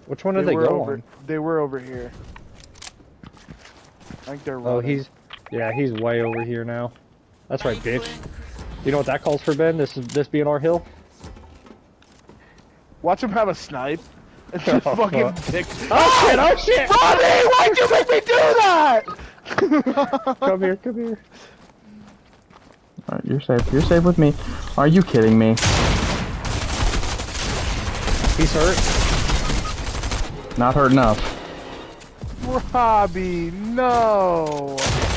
Which one did they go on? They were over here. I think they're running. Oh, he's way over here now. That's right, bitch. You know what that calls for, Ben? This being our hill? Watch him have a snipe. And just fucking dick. Oh shit! Oh shit! Ronnie, why'd you make me do that? Come here, come here. Alright, you're safe. You're safe with me. Are you kidding me? He's hurt. Not hurt enough. Robbie, no.